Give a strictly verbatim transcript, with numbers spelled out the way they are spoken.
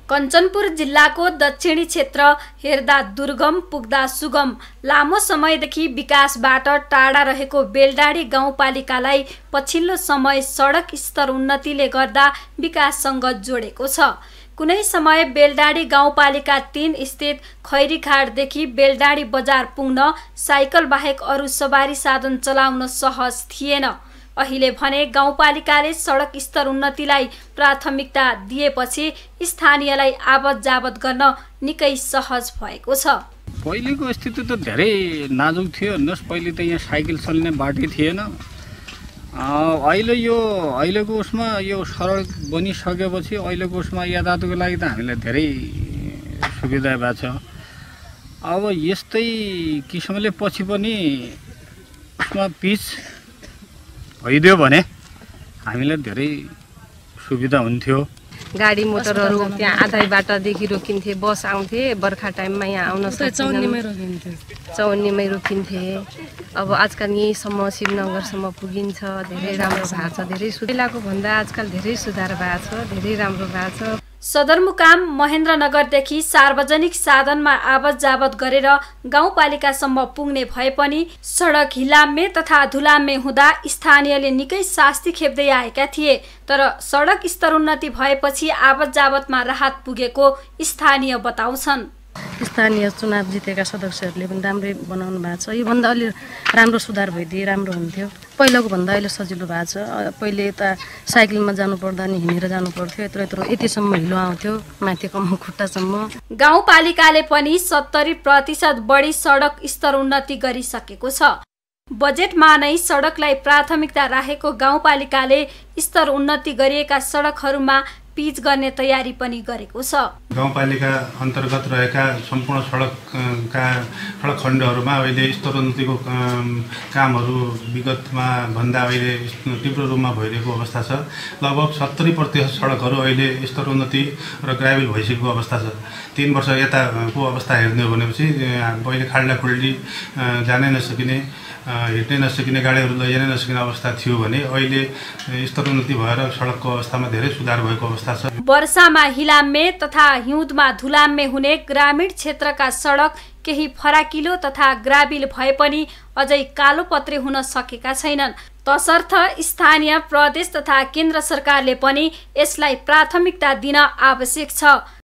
कञ्चनपुर जिल्लाको दक्षिणी क्षेत्र हेर्दा दुर्गम पुग्दा सुगम लामो समयदेखि विकासबाट टाढा रहेको बेलडाँडी गाउँपालिकालाई पछिल्लो समय सडक स्तर उन्नतिले गर्दा विकाससँग जोडेको छ। कुनै समय बेलडाँडी गाउँपालिका तीन स्थित खैरीघाटदेखि बेलडाँडी बजार पुग्न साइकल बाहेक अरू सवारी साधन चलाउन सहज थिएन। अहिले भने गाउँपालिकाले सडक स्तर उन्नतिलाई प्राथमिकता दिएपछि स्थानीयलाई आवत जावत गर्न निकै सहज भएको छ। पहिलेको स्थिति त धेरै नाजुक थियो। हेर्नुहोस्, पहिले त यहाँ साइकल चल्ने बाटै थिएन। अहिले यो अहिलेको उसमा यो सडक बनिसकेपछि अहिलेको उसमा यातायातको लागि त हामीलाई धेरै सुविधा भएको छ। अब यस्तै किसिमले पछि पनि उसमा पिच भइदियो भने हामीलाई धेरै सुविधा हुन्थ्यो। गाडी मोटरहरू त्यहाँ आधै बाटादेखि रोकिन्थे, बस आउँथे, बर्खा टाइममा यहाँ आउन चौन्नीमै रोकिन्थे चौन्नीमै रोकिन्थे अब आजकल यहीँसम्म शिवनगरसम्म पुगिन्छ। धेरै राम्रो भएको छ। धेरै पहिलाको भन्दा आजकल धेरै सुधार भएको छ, धेरै राम्रो भएको छ। सदरमुकाम महेन्द्रनगरदेखि सार्वजनिक साधनमा आवत जावत गरेर गाउँपालिकासम्म पुग्ने भए पनि सडक हिलाम्मे तथा धुलाम्मे हुँदा स्थानीयले निकै शास्ति खेप्दै आएका थिए। तर सडक स्तर उन्नति भएपछि आवत जावतमा राहत पुगेको स्थानीय बताउँछन्। स्थानीय चुनाव जितेका सदस्यहरूले पनि राम्रै बनाउनु भएको छ। योभन्दा अलि राम्रो सुधार भइदिए राम्रो हुन्थ्यो। पहिलाको भन्दा अहिले सजिलो भएको छ। पहिले त साइकलमा जानु पर्दा नि हिँडेर जानु पर्थ्यो। यत्रो यत्रो यतिसम्म हिलो आउँथ्यो, माथि कम्म खुट्टासम्म। गाउँपालिकाले पनि सत्तरी प्रतिशत बढी सडक स्तर उन्नति गरिसकेको छ। बजेटमा नै सडकलाई प्राथमिकता राखेको गाउँपालिकाले स्तर उन्नति गरिएका सडकहरूमा पिच गर्ने तयारी पनि गरेको छ। गाउँपालिका अन्तर्गत रहेका सम्पूर्ण सडकका सडक खण्डहरूमा अहिले स्तरोन्नतिको कामहरू विगतमा भन्दा अहिले तीव्र रूपमा भइरहेको अवस्था छ। लगभग सत्तरी प्रतिशत सडकहरू अहिले स्तरोन्नति र ग्राभेल भइसकेको अवस्था छ। तीन वर्ष यताको अवस्था हेर्ने हो भनेपछि पहिले खाल्डा खुल्डी जानै नसकिने, हिँड्नै नसकिने, गाडीहरू लैजानै नसकिने अवस्था थियो भने अहिले स्तरोन्नति भएर सडकको अवस्थामा धेरै सुधार भएको अवस्था छ। वर्षामा हिलाम्मे तथा हिउँदमा धुलाम्मे हुने ग्रामीण क्षेत्रका सडक केही फराकिलो तथा ग्राबिल भए पनि अझै कालोपत्रे हुन सकेका छैनन्। तसर्थ स्थानीय प्रदेश तथा केन्द्र सरकारले पनि यसलाई प्राथमिकता दिन आवश्यक छ।